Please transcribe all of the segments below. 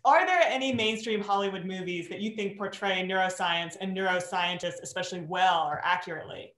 are there any mainstream Hollywood movies that you think portray neuroscience and neuroscientists especially well or accurately?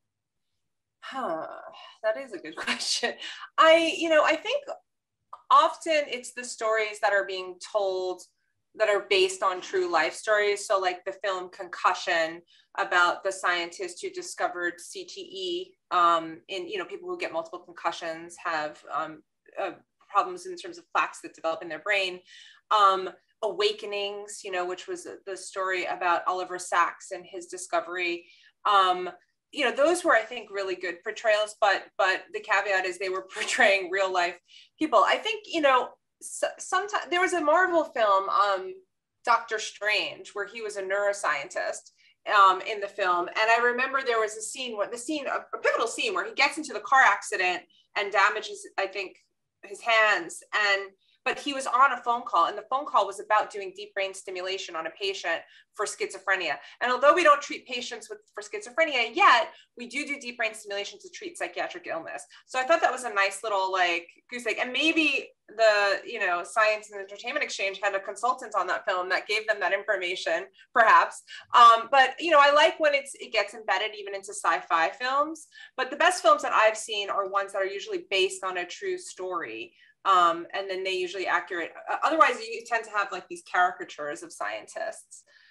That is a good question. I think often it's the stories that are being told that are based on true life stories. So like the film Concussion, about the scientist who discovered CTE in, people who get multiple concussions have problems in terms of plaques that develop in their brain. Awakenings, which was the story about Oliver Sacks and his discovery. Those were, I think, really good portrayals, but the caveat is they were portraying real life people. I think, sometimes there was a Marvel film, Doctor Strange, where he was a neuroscientist in the film. And I remember there was a pivotal scene where he gets into the car accident and damages, I think, his hands. But he was on a phone call, and the phone call was about doing deep brain stimulation on a patient for schizophrenia. And although we don't treat patients for schizophrenia yet, we do deep brain stimulation to treat psychiatric illness. So I thought that was a nice little goose egg. And maybe the Science and Entertainment Exchange had a consultant on that film that gave them that information, perhaps. But I like when it gets embedded even into sci-fi films. But the best films that I've seen are ones that are usually based on a true story. And then they usually accurate. Otherwise, you tend to have these caricatures of scientists.